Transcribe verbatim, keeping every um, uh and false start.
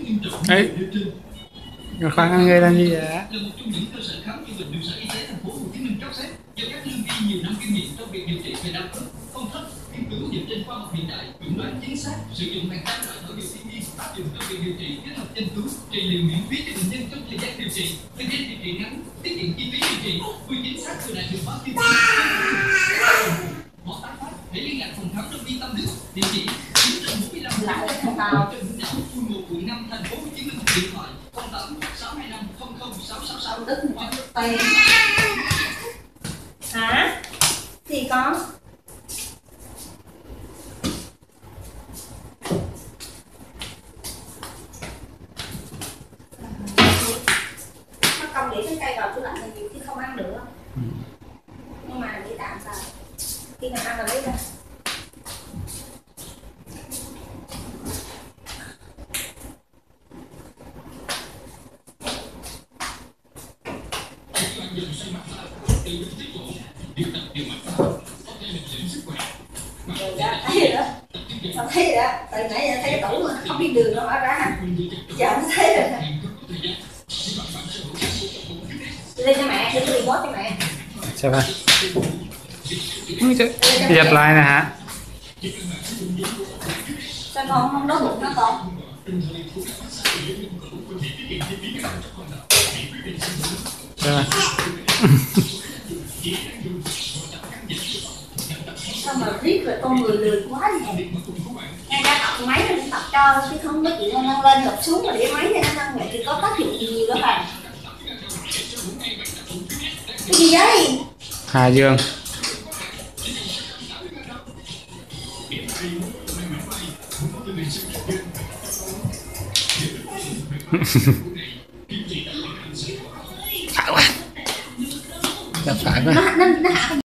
ấy rồi khoan ăn ghê làm gì vậy? Nghiên cứu dựa trên khoa học hiện đại, chuẩn đoán chính xác, sử dụng hàng trăm loại thảo dược thiên nhiên áp dụng trong việc điều trị, kết hợp chăm cứu, trị liệu miễn phí cho bệnh nhân trong thời gian điều trị, thời gian điều trị ngắn, tiết kiệm chi phí điều trị, quy chính xác vừa đạt hiệu quả kinh tế. Họ tác phát, hãy liên lạc phòng khám đông y Tâm Đức, địa chỉ chín trăm bốn mươi lăm lại Trần Hưng Đạo, phường một, quận năm, thành phố Hồ Chí Minh, điện thoại không tám sáu hai năm không không sáu sáu sáu. Đức Tây. Hả? Thì con. Không để cái cây vào tủ lạnh thì nhiều khi không ăn được. Ừ. Nhưng mà để tạm sao khi nào ăn là lấy ra. Rồi đó, thấy rồi đó. Sao thấy rồi đó, từ nãy giờ thấy cái tủ mà không biết đường nó mở ra. Giờ mới thấy rồi. Lên cho mẹ, để tôi đi bót cho mẹ. Sao vậy? Giật lại nè hả? Sao con không đói bụng hả con? Sao vậy? Sao mà riết rồi con người lười quá vậy? Ngay ra tập máy rồi tập cho chứ không có chuyện nâng lên gập xuống mà để máy cho nó nâng vậy thì có tác dụng gì nhiều đó bạn. Cái gì vậy? Hà Dương. Phải quá. Phải quá. Nó, nó, nó hạ